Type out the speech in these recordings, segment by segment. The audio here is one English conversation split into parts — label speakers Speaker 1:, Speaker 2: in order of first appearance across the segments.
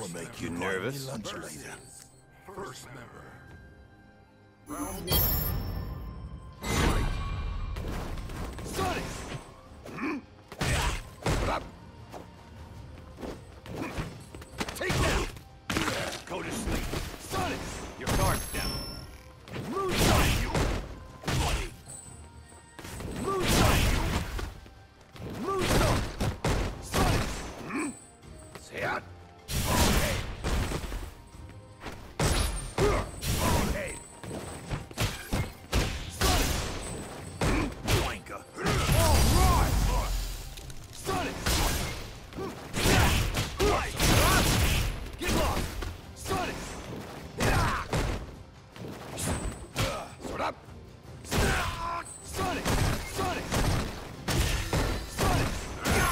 Speaker 1: make you nervous?
Speaker 2: Lunch later.
Speaker 3: First member. Round one.
Speaker 1: Sonic! What up? Take that! Go to sleep. Sonic! Your guard's down. Moonshine! Bloody! Moonshine! Moonstone! Sonic! Say out! Okay! Okay! Sonic! Wanker! Alright! Sonic! Get lost! Sonic! Sort up! Sonic! Sonic! Sonic!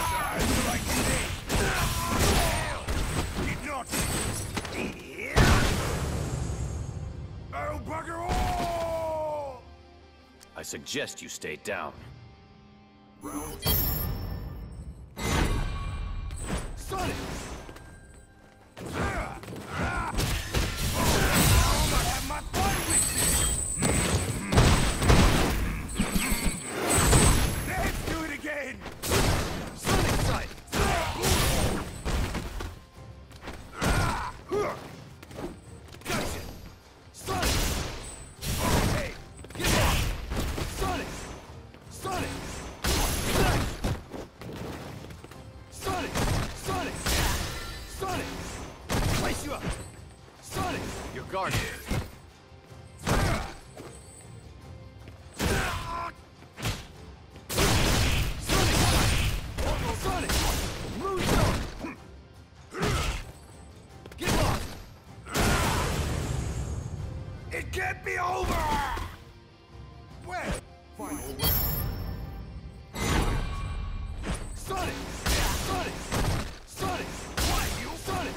Speaker 3: Oh, bugger all!
Speaker 1: I suggest you stay down.
Speaker 3: Round two.
Speaker 1: Sonic!
Speaker 3: Let's do it again!
Speaker 1: Sonic side! Gotcha! Sonic! Hey! Get off! Sonic! Sonic! Sonic! Sonic! Sonic! Place you up! Sonic! Your guard. Sonic! Moonstone! Get lost!
Speaker 3: It can't be over! Well, final round.
Speaker 1: Sonic! Sonic! Sonic! Why you? Sonic!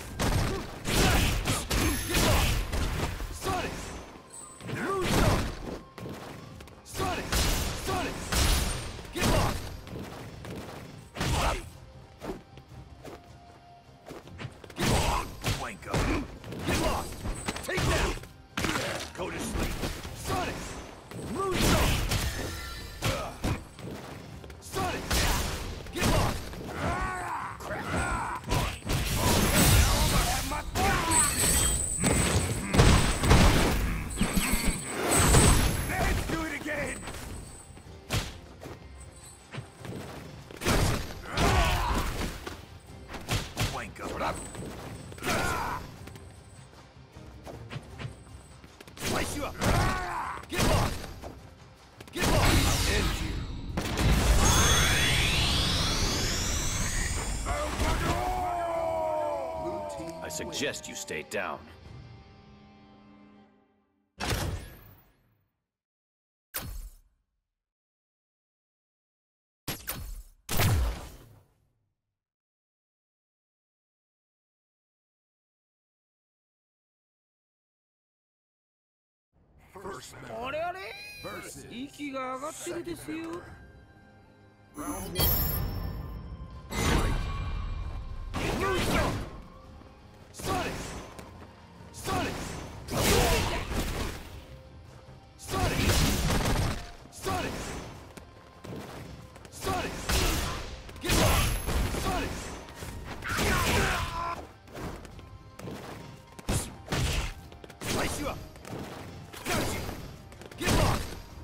Speaker 1: Get lost! Sonic! Moonstone! Sonic! Sonic! Get lost! Get lost!
Speaker 3: Wanker.
Speaker 1: Get lost! Take that! Go to sleep! Sonic! Moonstone! Sonic! Get lost! Crap!
Speaker 3: Let's do it again!
Speaker 1: Wanker! What up? Slice you up! Get lost! Get lost! I'll end you!
Speaker 3: Oh, bugger all! Blue team
Speaker 1: I suggest you stay down.
Speaker 3: First member.
Speaker 4: あれあれ
Speaker 3: Versus
Speaker 4: 息が上がってるですよ
Speaker 3: round one.
Speaker 1: Moonstone! Sonic! Sonic! Sonic! Sonic! Sonic! Get lost! Sonic! Slice you up! Got you! Get lost!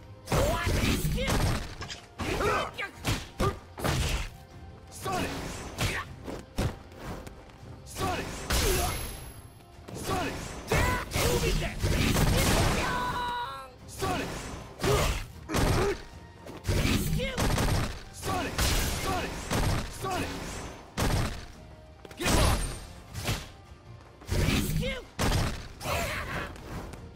Speaker 1: Sonic! Sonic! Sonic! Sonic! Sonic! Sonic! Sonic! Get lost!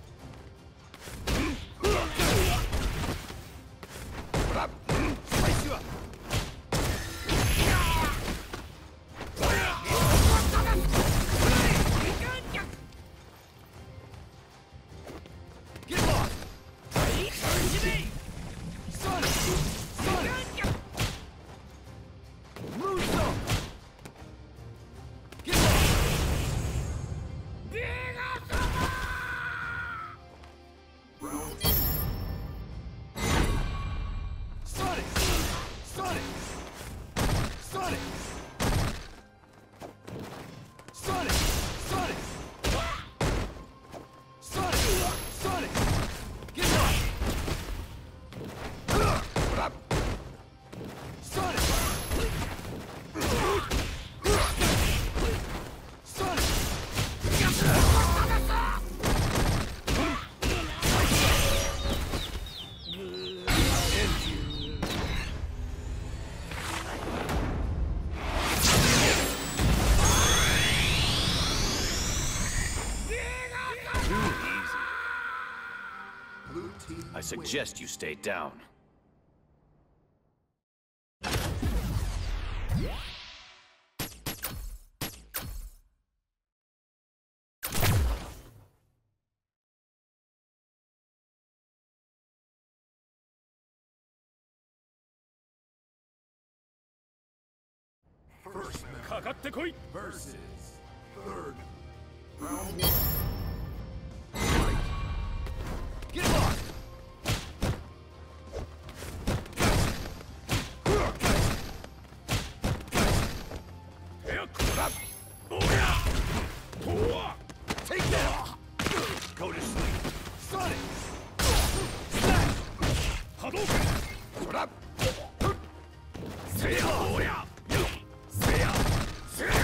Speaker 1: I suggest you stay down.
Speaker 3: First member
Speaker 1: かかってこい
Speaker 3: versus third round.
Speaker 1: Get lost! Take that! Go to sleep. Sonic! Snap! Hadouken! Sora! Seiya! Oria! Seiya! Seiya!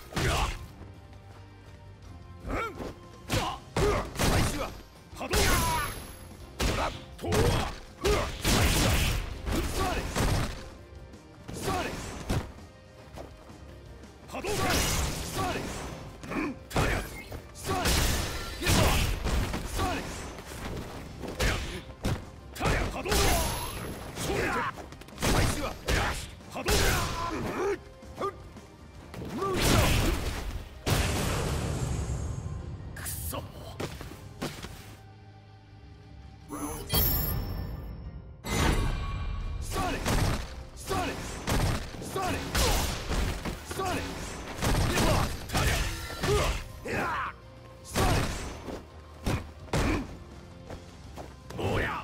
Speaker 1: Slice you up! Hadouken! Sora! Slice you up! Sonic! Sonic! Hadouken! Sonic! Sonic! Sonic! Get lost! Sonic! Hadouken! Slice you up! Hadouken! Moonsault! Kuso!
Speaker 3: Round two.
Speaker 1: Sonic! Sonic! Sonic! Sonic! Get lost! Sonic! Oh yeah!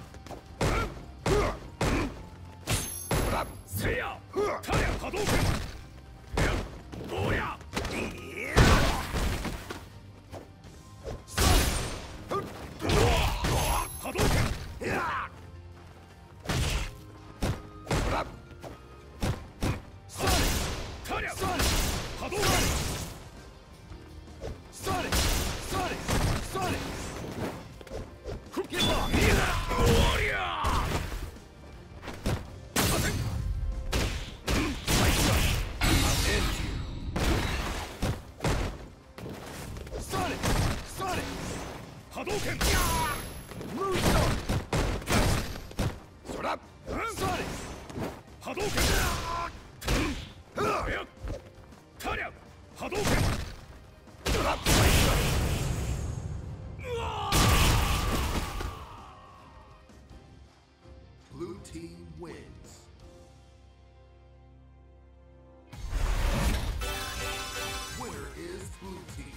Speaker 1: Seiya! Hadouken! Oh yeah! Sonic! Hadouken! Sonic! Sonic! Hadouken! Sonic! Sonic! Sonic! Get lost! Warrior! Sonic! Sonic! Hadouken! Moonsault! Sora! Sonic! Hadouken! Taria! Hadouken!
Speaker 3: Blue team wins. Winner is blue team.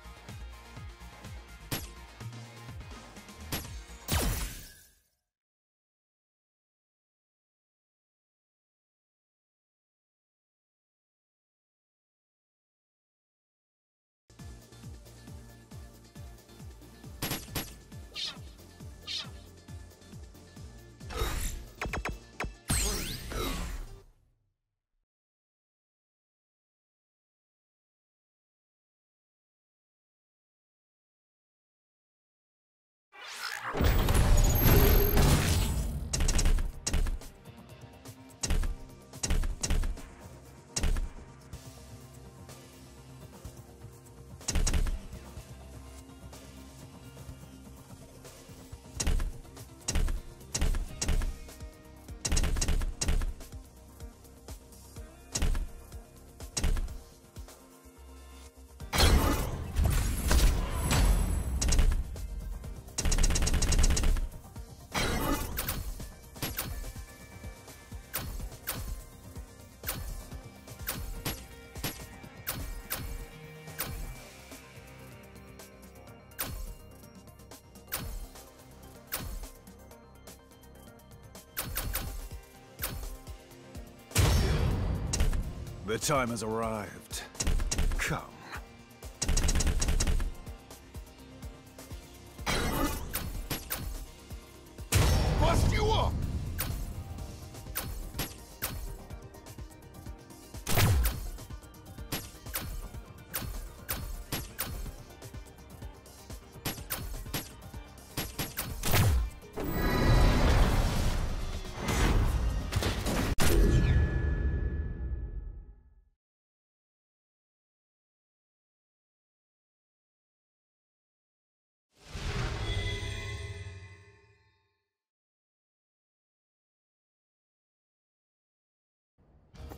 Speaker 2: The time has arrived. Come.
Speaker 1: Bust you up!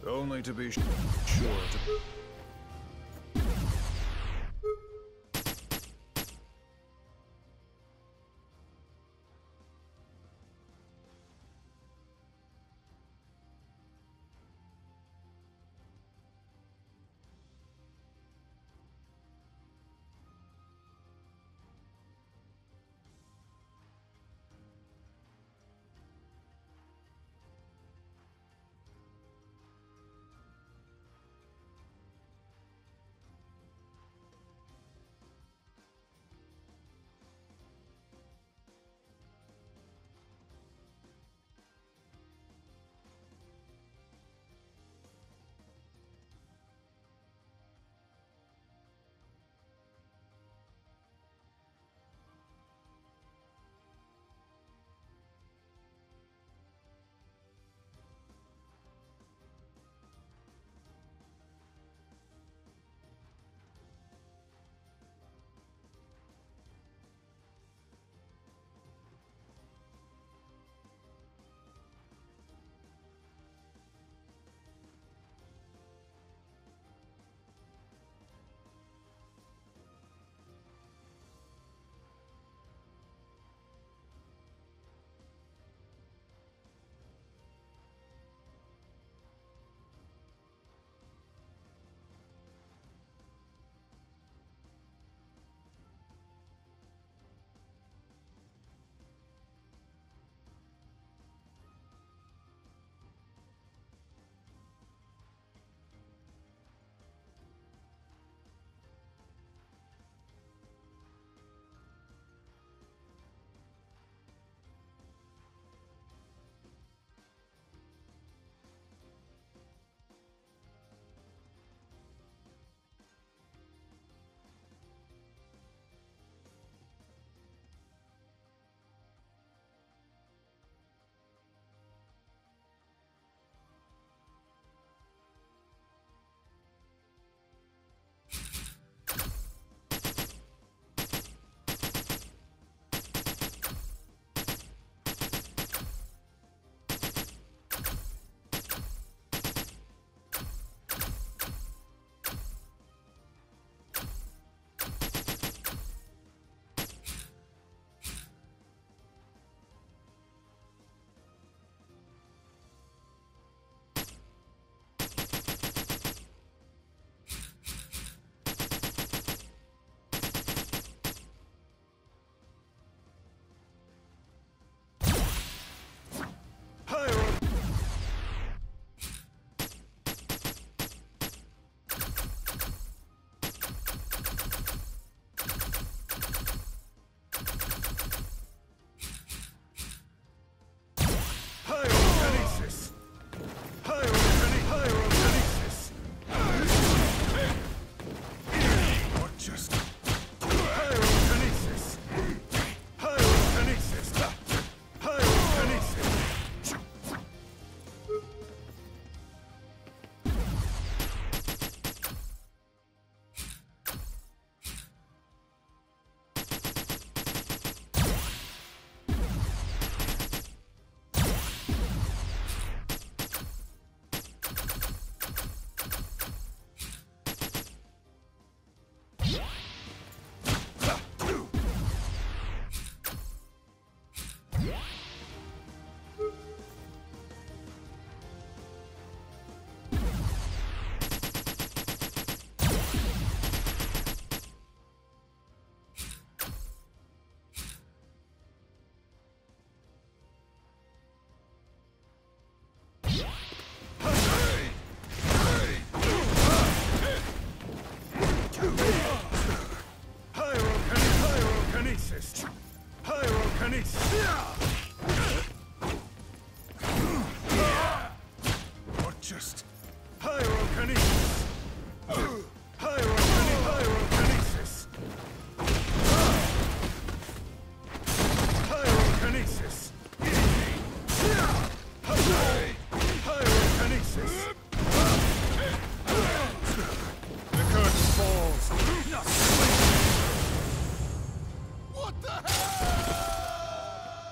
Speaker 2: Only to be sure to...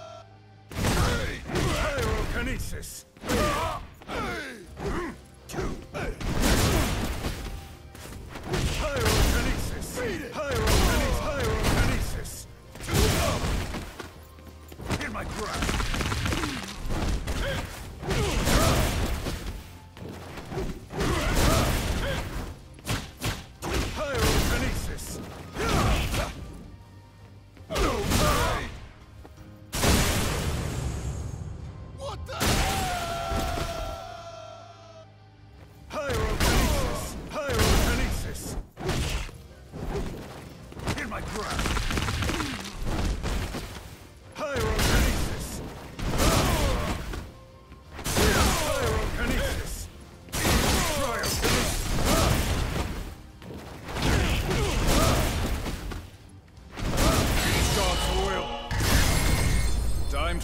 Speaker 1: Pyrokinesis!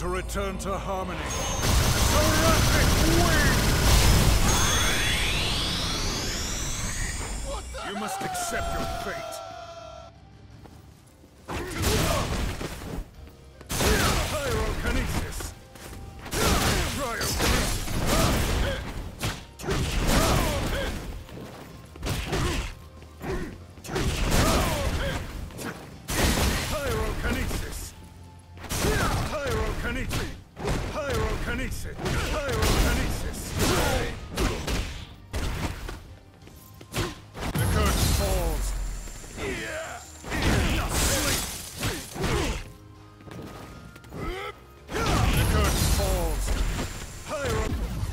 Speaker 2: Time to return to harmony. Seraphic wing! You must accept your fate. Pyrokinesis. Cryokinesis. Pyrokinesis. Pyrokinesis. Pyrokinesis. Pyrokinesis. The curtain falls. Sleep. The curtain falls. Pyro.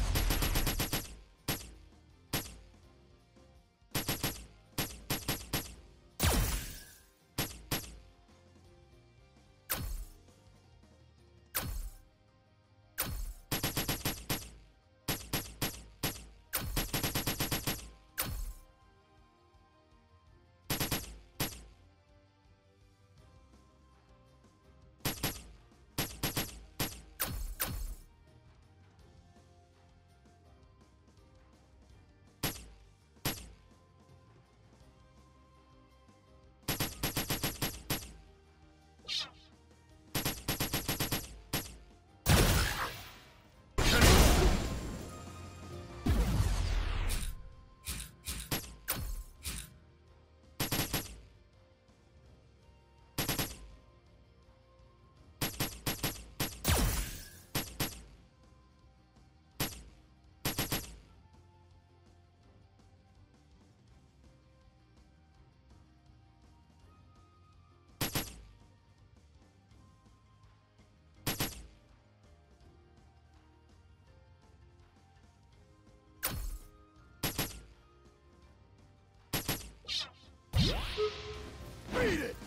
Speaker 2: Beat it!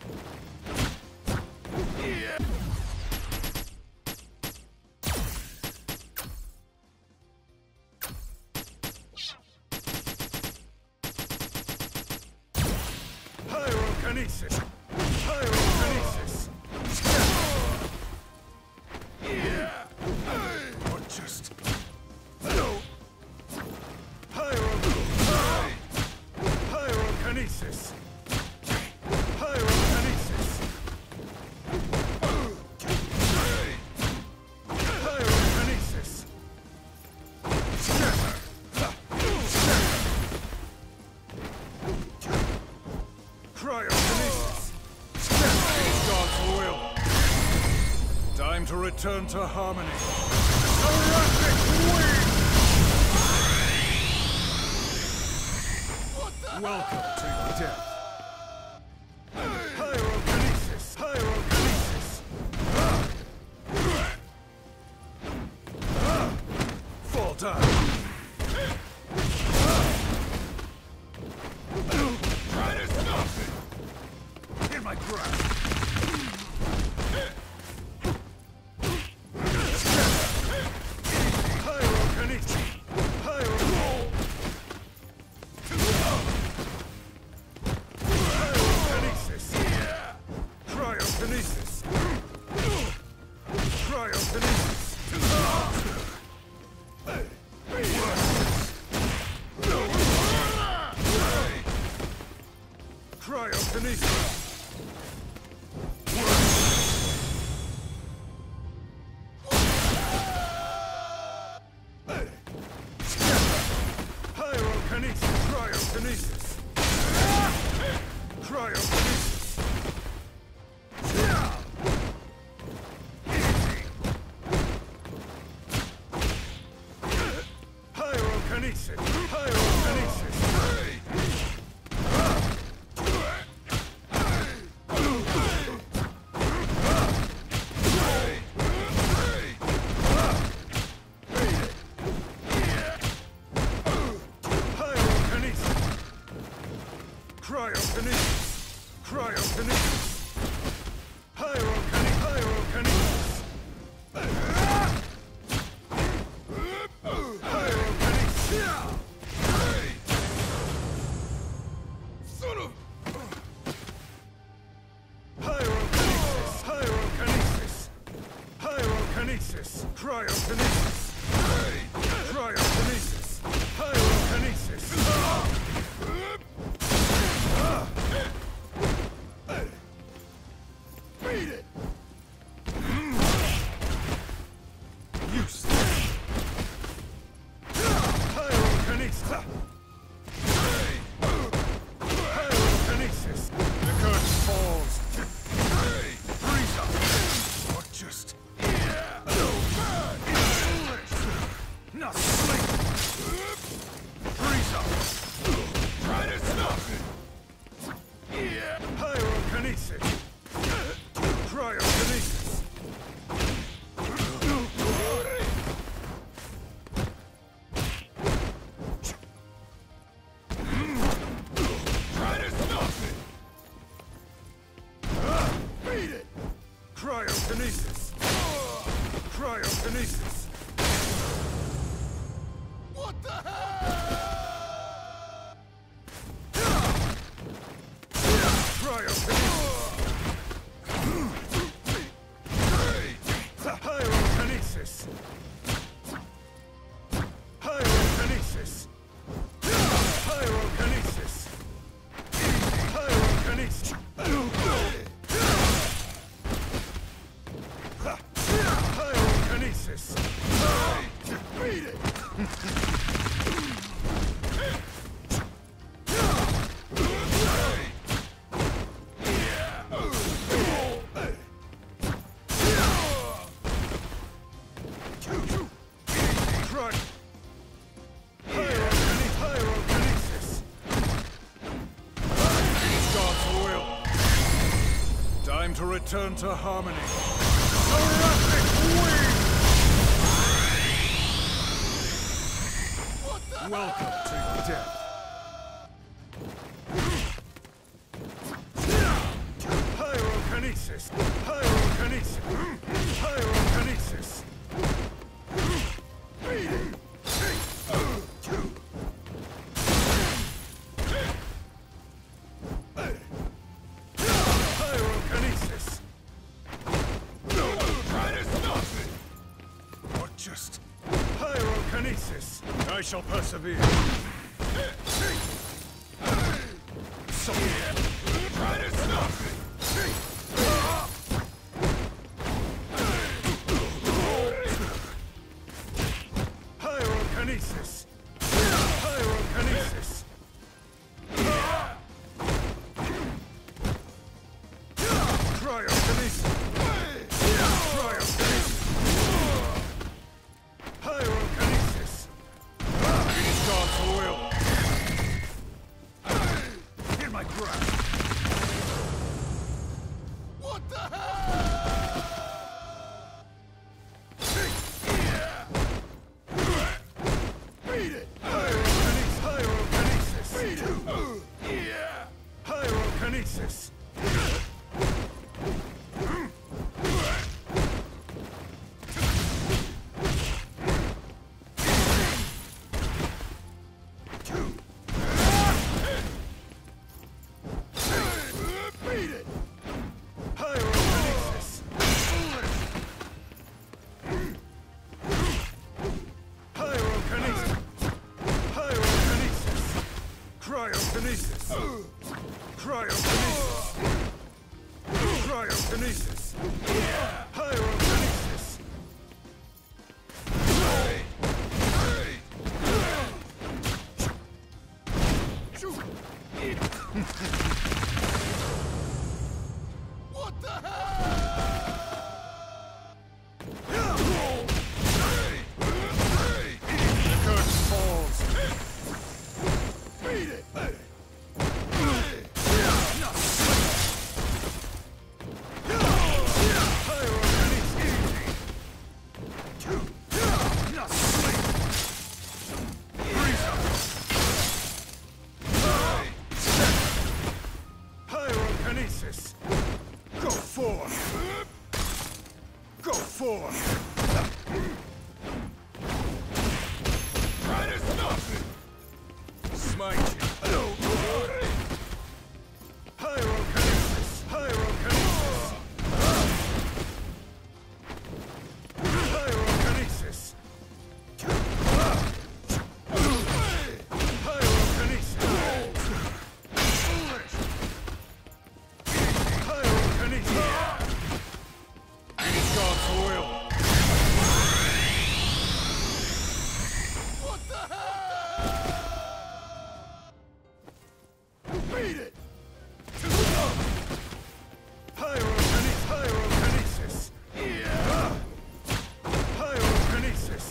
Speaker 2: Yeah! Pyrokinesis! Pyrokinesis! Yeah! Or just... No! Pyrokinesis! Pyrokinesis! Pyrokinesis! Cryokinesis! God's will! Time to return to harmony. Seraphic wing! Welcome to your death. Pyrokinesis! Pyrokinesis! Fall down! Try to stop it! In my grasp! Pyrokinesis! Pyrokinesis! Cryokinesis! Cryokinesis! Cryokinesis! Pyrokinesis! Cryokinesis! Cryokinesis! Pyrokinesis! Pyrokinesis!
Speaker 1: Cryokinesis! Cryokinesis! Cryokinesis! Pyrokinesis! Beat it! Useless! Pyrokinesis! Pyrokinesis! The curtain falls! Freeze up! Or just... Not sleep! Freeze up! Try to stop it! Pyrokinesis! Cryokinesis! Try to stop it! Beat it! Cryokinesis! Cryokinesis! What the hell? Cryokinesis! Pyrokinesis! Pyrokinesis! Pyrokinesis! Pyrokinesis! Pyrokinesis! Beat it! Time to return to harmony. Seraphic wing! Welcome to death. Pyrokinesis! Pyrokinesis! Pyrokinesis! Beat it! Pyrokinesis! Try to stop it! Or just... Pyrokinesis! I shall persevere. So... Try to stop it! Pyrokinesis! Pyrokinesis! Cryokinesis! Cryokinesis! Pyrokinesis! These gods will! In my grasp! What the hell? Beat it! Pyrokinesis! Beat it! Pyrokinesis! Beat it! Pyrokinesis! Pyrokinesis! Pyrokinesis! Cryokinesis! Cryokinesis! Cryokinesis! Pyrokinesis! What the hell? The curtain falls. Beat it! Pyrokinesis! Go forth! Go forth! Try to stop it! Smite you! Pyrokinesis! Pyrokinesis! Pyrokinesis! It's God's will!
Speaker 2: What the hell?
Speaker 1: Beat it! Pyrokinesis! Pyrokinesis!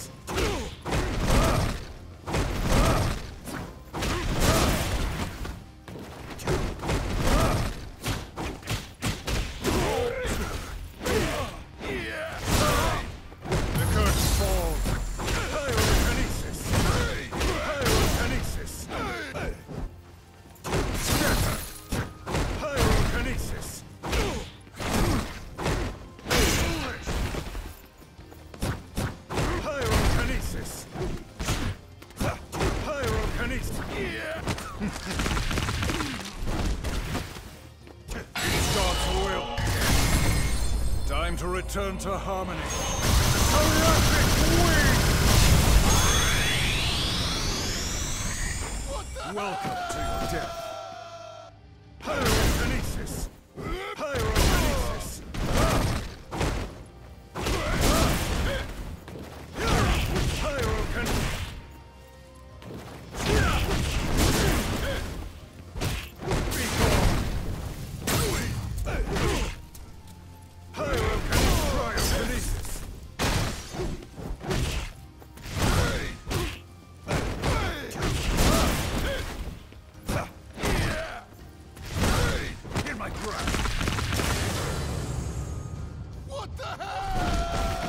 Speaker 1: The curse falls! Pyrokinesis! Pyrokinesis! Scatter! Pyrokinesis! Pyrokinesis! Pyrokinesis! It's God's will. Time to return to harmony. Galactic wing! Welcome to your death. Pyrokinesis! Pyrokinesis! Pyrokinesis! Be gone! Pyrokinesis! In my grasp!
Speaker 2: What the hell?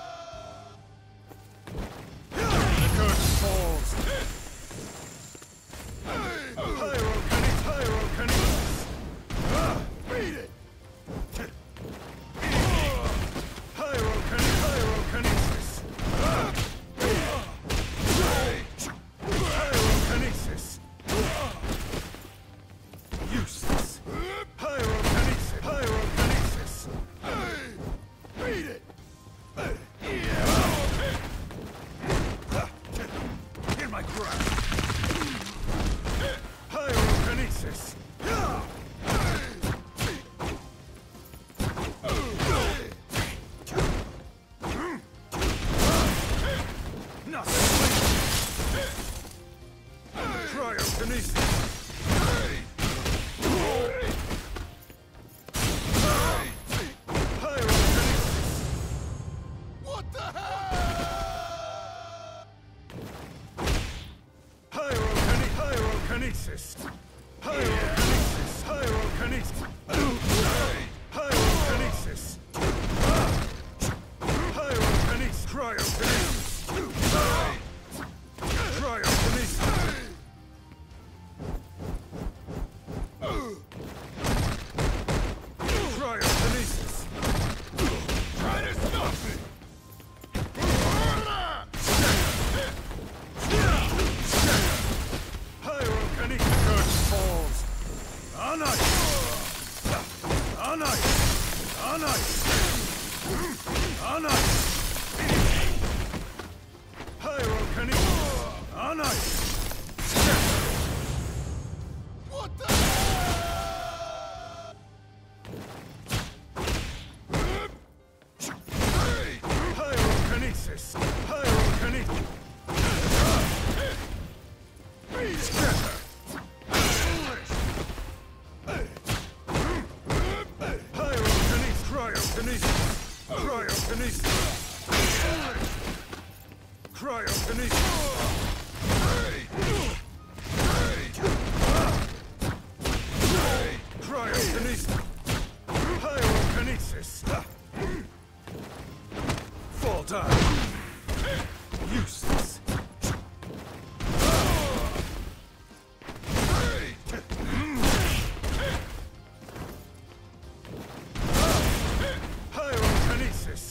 Speaker 1: The curse falls! Pyrokinesis! Beat it! Pyrokinesis! Pyrokinesis! Useless! Pyrokinesis! Pyrokinesis! Beat it! In my grasp! Pyrokinesis! Nothing! Cryokinesis! Pyrokinesis!
Speaker 2: What the hell?
Speaker 1: Pyrokinesis! Pyrokinesis! Pyrokinesis! Pyrokinesis! Pyrokinesis! Cryokinesis! Cryokinesis! Cryokinesis!
Speaker 2: Try to stop me!
Speaker 1: Pyrokinesis! Curse falls! On ice! On ice! On ice! On ice! Pyrokinesis! On ice!
Speaker 2: What the hell?
Speaker 1: Pyrokinesis! Pyrokinesis! Scatter! Pyrokinesis! Cryokinesis! Cryokinesis! Cryokinesis! Cryokinesis! Pyrokinesis! Fall down! Useless! Pyrokinesis!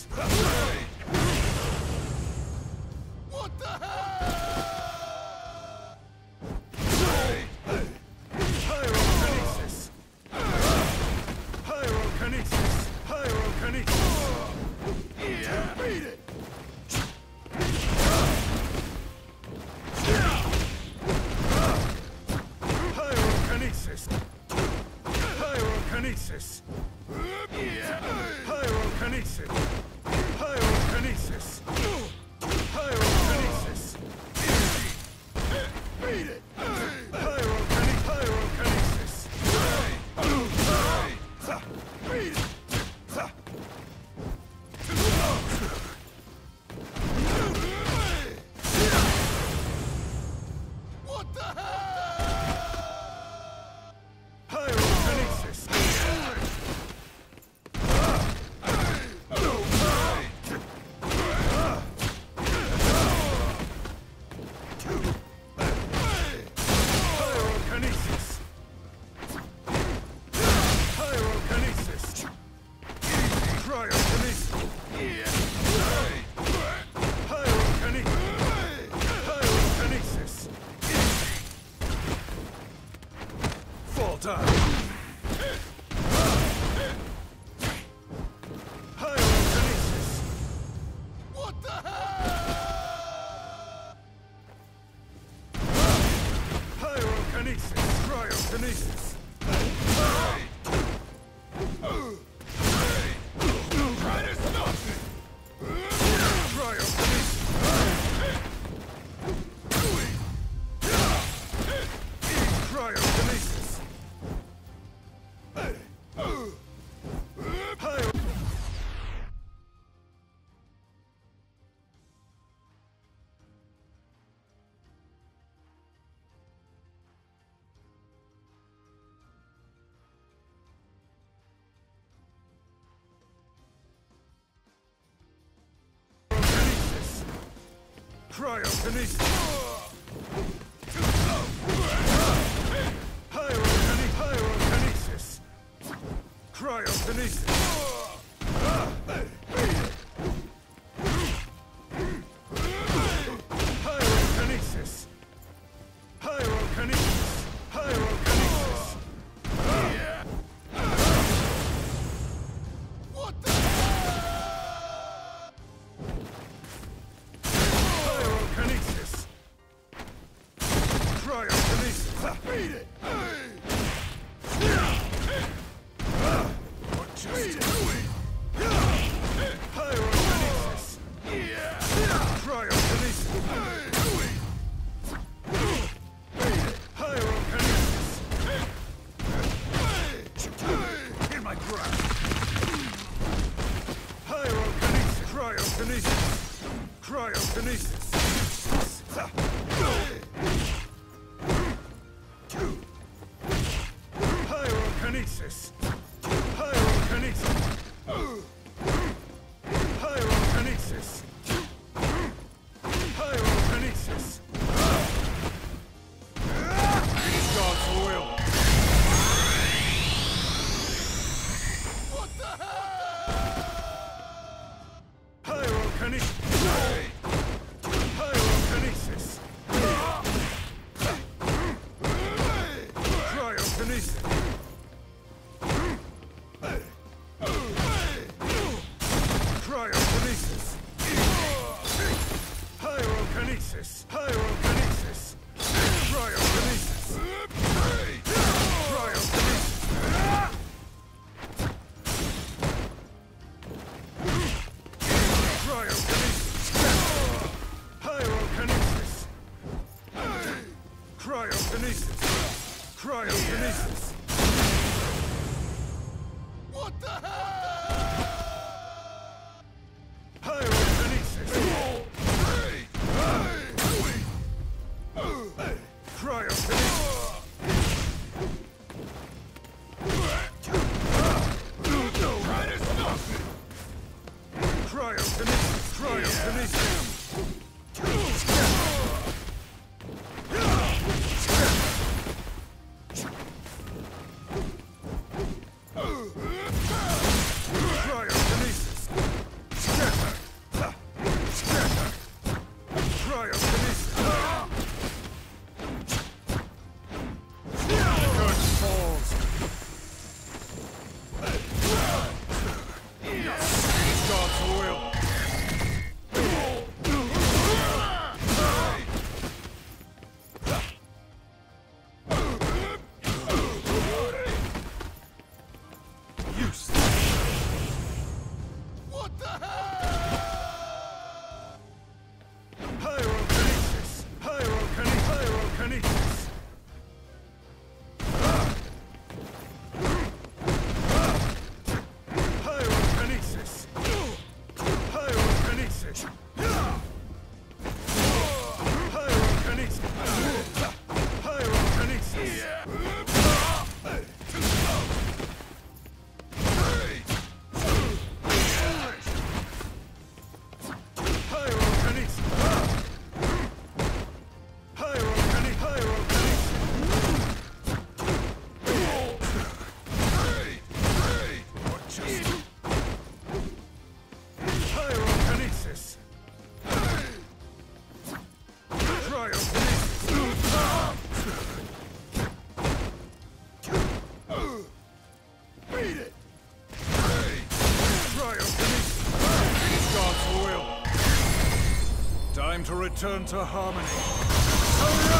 Speaker 2: What the hell?
Speaker 1: Pyrokinesis! Pyrokinesis! Pyrokinesis! Beat it! Pyrokinesis! Pyrokinesis! Pyrokinesis! Pyrokinesis! Pyrokinesis! Beat it! Pyrokinesis! Beat it! What the hell? Pyrokinesis! Fall down. Pyrokinesis. What the hell? Pyrokinesis. Cryokinesis.
Speaker 2: Try to stop me!
Speaker 1: Cryokinesis. Cryokinesis. Pyro. Cryokinesis. Pyrokinesis. Cryokinesis. Pyrokinesis. Pyrokinesis. Pyrokinesis. What the Pyrokinesis. Cryokinesis. Beat it! What just doing? Pyrokinesis. Cryokinesis. Pyrokinesis. In my grasp. Pyrokinesis. Cryokinesis. Cryokinesis. Pyrokinesis. Pyrokinesis. Pyrokinesis. Pyrokinesis. It is God's will. What the hell? Pyrokinesis. Pyrokinesis. Cryokinesis. Cryokinesis. Pyrokinesis. Pyrokinesis. Cryokinesis. Cryokinesis. Cryokinesis. Cryokinesis. What the hell? Pyrokinesis. Cryokinesis.
Speaker 2: Try to stop me!
Speaker 1: Cryokinesis. Cryokinesis. return to harmony. Surrender!